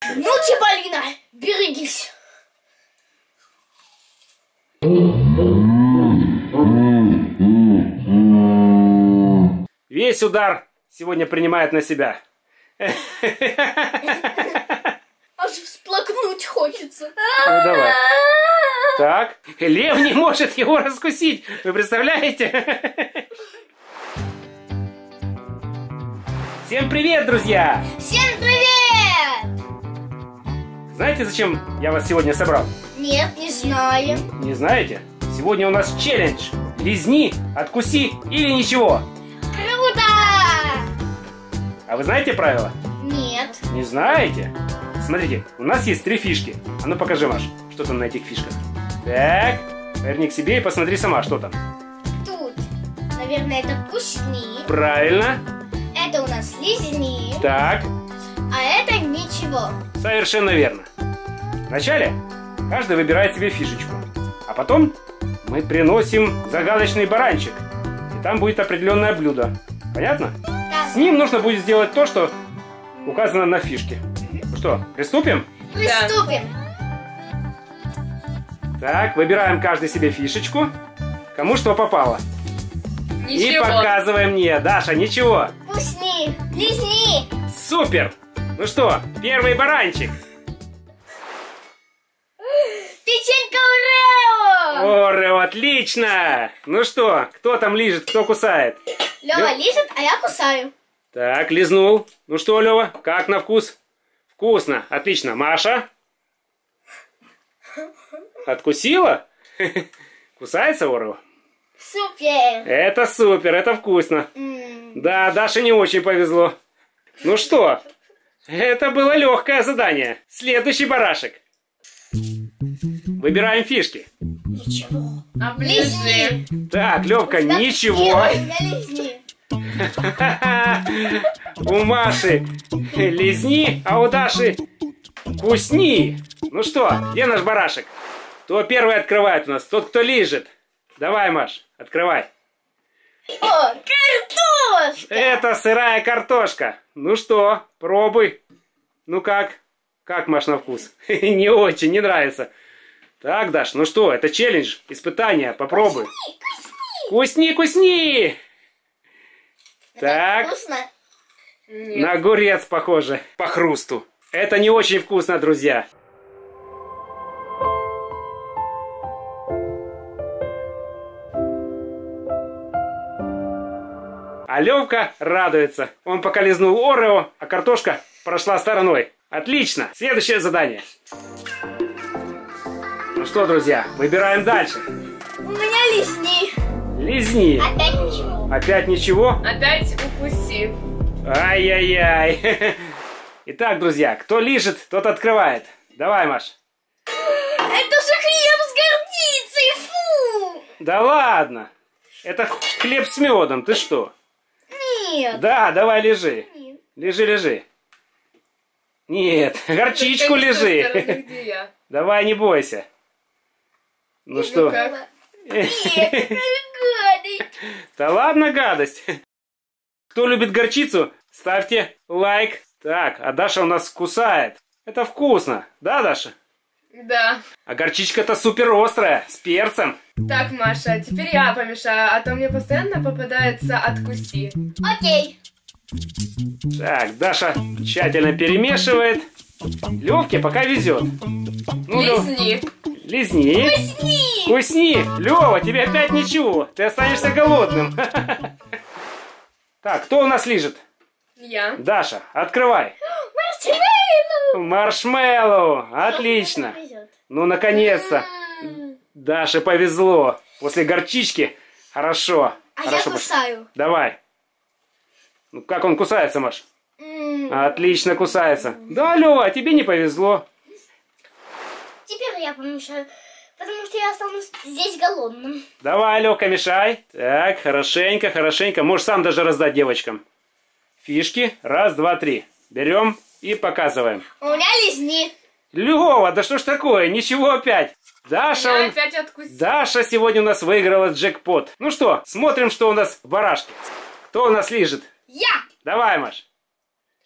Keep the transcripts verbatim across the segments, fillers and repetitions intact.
Ну, Чиполлино, берегись. Весь удар сегодня принимает на себя. Аж всплакнуть хочется. Ну, давай. Так, лев не может его раскусить. Вы представляете? Всем привет, друзья! Всем привет! Знаете, зачем я вас сегодня собрал? Нет, не знаю. Не знаете? Сегодня у нас челлендж. Лизни, откуси или ничего. Круто! А вы знаете правила? Нет. Не знаете? Смотрите, у нас есть три фишки. А ну покажи, Маш, что там на этих фишках. Так, поверни к себе и посмотри сама, что там. Тут, наверное, это вкусни. Правильно. Это у нас лизни. Так. А это ничего. Совершенно верно. Вначале каждый выбирает себе фишечку. А потом мы приносим загадочный баранчик. И там будет определенное блюдо. Понятно? Да. С ним нужно будет сделать то, что указано на фишке. Ну что, приступим? Приступим. Так, выбираем каждый себе фишечку. Кому что попало. Ничего. И показываем мне. Даша, ничего. Вкусни, лизни. Супер! Ну что, первый баранчик. Печенька Орео. Орео, отлично! Ну что, кто там лижет, кто кусает? Лёва Лё- лижет, а я кусаю. Так, лизнул. Ну что, Лёва, как на вкус? Вкусно, отлично. Маша? Откусила? Кусается Орео? Супер. Это супер, это вкусно. М. Да, Даше не очень повезло. Ну что, это было легкое задание. Следующий барашек. Выбираем фишки. Ничего. Оближи. Так, Левка, Да, ничего. нет, у меня лизни. У Маши лизни, а у Даши кусни. Ну что, где наш барашек? Кто первый открывает у нас? Тот, кто лижет. Давай, Маш, открывай. О, картошка. Это сырая картошка. Ну что, пробуй. Ну как? Как, Маш, на вкус? Не очень, не нравится. Так, Даш, ну что, это челлендж, испытание, попробуй. Кусни, кусни! Так, Вкусно. Нет. на огурец похоже, по хрусту. Это не очень вкусно, друзья. А Левка радуется. Он пока лизнул Орео, а картошка прошла стороной. Отлично! Следующее задание. Ну что, друзья, выбираем дальше. У меня лизни. Лизни. Опять ничего. Опять ничего? Опять укуси. Ай-яй-яй. Итак, друзья, кто лижет, тот открывает. Давай, Маш. Это же хлеб с горчицей. Фу. Да ладно. Это хлеб с медом, ты что? Нет. Да, давай лежи. Нет. Лежи, лежи. Нет, горчичку Только не с той стороны, лежи. где я. Давай, не бойся. Ну что? как? Нет, гадость. Да ладно, гадость. Кто любит горчицу, ставьте лайк. Так, а Даша у нас кусает. Это вкусно. Да, Даша? Да. А горчичка-то супер острая, с перцем. Так, Маша, теперь я помешаю, а то мне постоянно попадается откуси. Окей. Так, Даша тщательно перемешивает. Левке пока везет. Ну, Лёв, Лизни. лизни. Лизни. Кусни. Лева, тебе опять ничего. Ты останешься голодным. Так, кто у нас лижет? Я. Даша, открывай. Маршмеллоу. Маршмеллоу. Отлично. Везет. Ну, наконец-то. М. Даше повезло. После горчички. Хорошо. А я Хорошо. кусаю. Давай. Ну, как он кусается, Маш? М. Отлично кусается. Да, Лева, тебе не повезло. Теперь я помешаю, потому что я останусь здесь голодным. Давай, Лёвка, мешай. Так, хорошенько, хорошенько. Можешь сам даже раздать девочкам. Фишки. Раз, два, три. Берем и показываем. У меня лизни. Лёва, да что ж такое? Ничего опять. Даша, Я он- опять откусила. Даша сегодня у нас выиграла джекпот. Ну что, смотрим, что у нас в барашке. Кто у нас лижет? Я. Давай, Маш.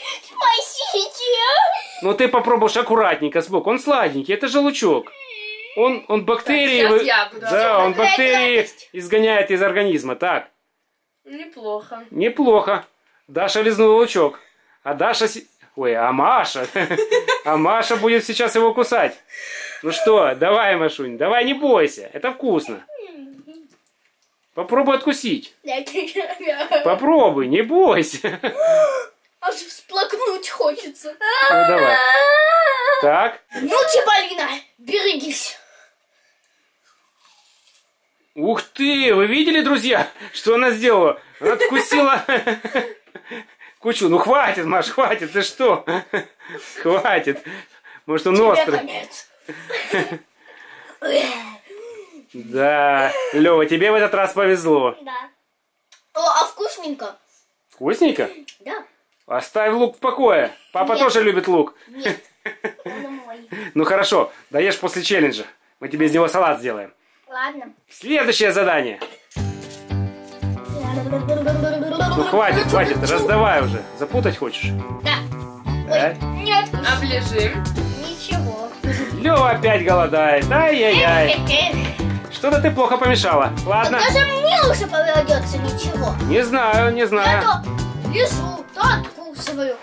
Спасите. Ну ты попробуешь аккуратненько сбоку. Он сладенький, это же лучок. Он, он бактерии... Так, сейчас вы- я буду. Да, он Какая бактерии гадость. изгоняет из организма. Так, Неплохо. неплохо. Даша лизнула лучок. А Даша... си- Ой, а Маша... А Маша будет сейчас его кусать. Ну что, давай, Машунь, давай, не бойся. Это вкусно. Попробуй откусить. Попробуй, не бойся. Аж всплакнуть хочется. Ну давай. Так. Ну, Чиполлино, берегись. Ух ты, вы видели, друзья, что она сделала? Она откусила кучу. Ну хватит, Маш, хватит, ты что? Хватит. Может, он Тебе острый. конец. Да, Лёва, тебе в этот раз повезло. Да. О, а вкусненько? Вкусненько? Да. Оставь лук в покое. Папа Нет. тоже любит лук. Нет, он мой. Ну хорошо, доешь после челленджа. Мы тебе из него салат сделаем. Ладно. Следующее задание. Ну хватит, хватит, раздавай уже. Запутать хочешь? Да. Да? Ой, нет, Оближим. ничего. Лёва опять голодает. Ай-яй-яй. Что-то ты плохо помешала. Ладно. Даже мне уже поведется ничего. Не знаю, не Я знаю. то лежу, то откусываю.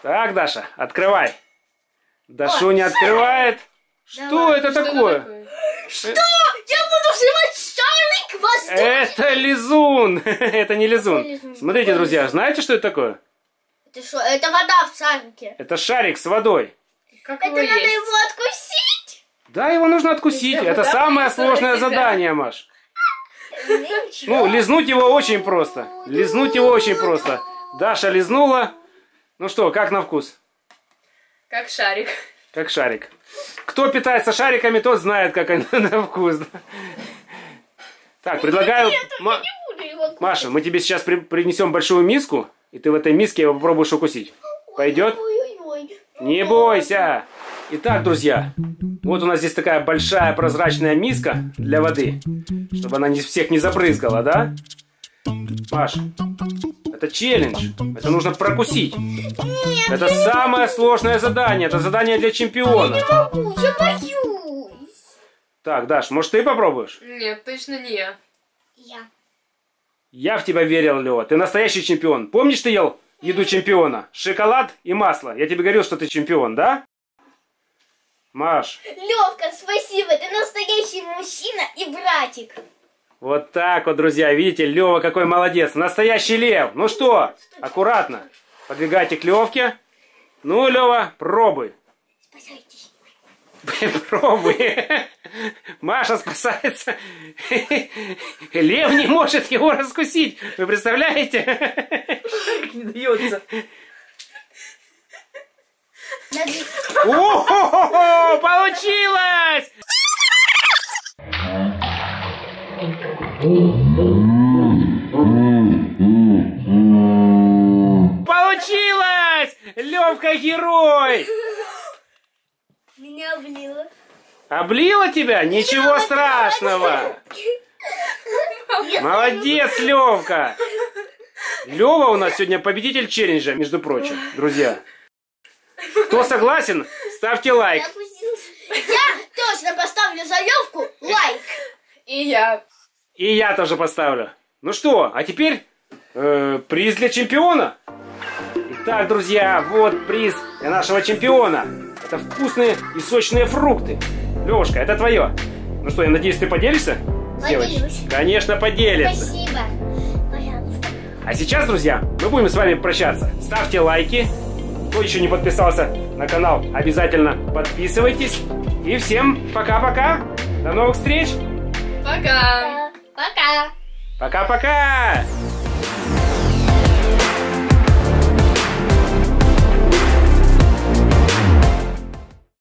Так, Даша, открывай. Дашуня открывает. Что Давай, это Что такое? такое? Что? Я буду взрывать шарик в воздухе. Это лизун. Это не лизун. Это лизун. Смотрите, Какой друзья, лизун? знаете, что это такое? Это что? Это вода в шарике. Это шарик с водой. Как Это его надо есть? его откусить. Да, его нужно откусить. Если Это вода самое принесла сложное тебя. задание, Маш. Ну, лизнуть его очень просто. Лизнуть его очень просто. Даша лизнула. Ну что, как на вкус? Как шарик. Как шарик. Кто питается шариками, тот знает, как они на вкус. Так, предлагаю... Ма- Не буду его кушать. Маша, мы тебе сейчас при- принесем большую миску, и ты в этой миске его попробуешь укусить. Пойдет? Ой-ой-ой. Не бойся! Итак, друзья, вот у нас здесь такая большая прозрачная миска для воды, чтобы она не всех не забрызгала, да? Маш, это челлендж. Это нужно прокусить. Это самое сложное задание. Это задание для чемпиона. Не могу, я боюсь. Так, Даш, может ты попробуешь? Нет, точно не я. Я. Я в тебя верил, Лёва. Ты настоящий чемпион. Помнишь, ты ел еду чемпиона? Шоколад и масло. Я тебе говорил, что ты чемпион, да? Маш, Левка, спасибо, ты настоящий мужчина и братик. вот так вот, друзья. Видите, Лёва какой молодец. Настоящий лев. Ну что, аккуратно. Подвигайте к Левке. Ну, Лёва, пробуй. Спасайтесь. Пробуй. Маша спасается. Лев не может его раскусить. Вы представляете? Не дается. О-хо-хо-хо! Получилось! Получилось! Левка герой! Меня облило. Облила тебя? Ничего страшного! Молодец, Левка! Лева у нас сегодня победитель челленджа, между прочим, друзья. Кто согласен, ставьте лайк. Я точно поставлю за Левку лайк. И я. И я тоже поставлю. Ну что, а теперь э, приз для чемпиона. Итак, друзья, вот приз для нашего чемпиона. Это вкусные и сочные фрукты. Левушка, это твое. Ну что, я надеюсь, ты поделишься с девочкой? Поделюсь. Конечно, поделится. Спасибо. Пожалуйста. А сейчас, друзья, мы будем с вами прощаться. Ставьте лайки. Кто еще не подписался на канал, обязательно подписывайтесь. И всем пока-пока. До новых встреч. Пока. Пока. Пока-пока.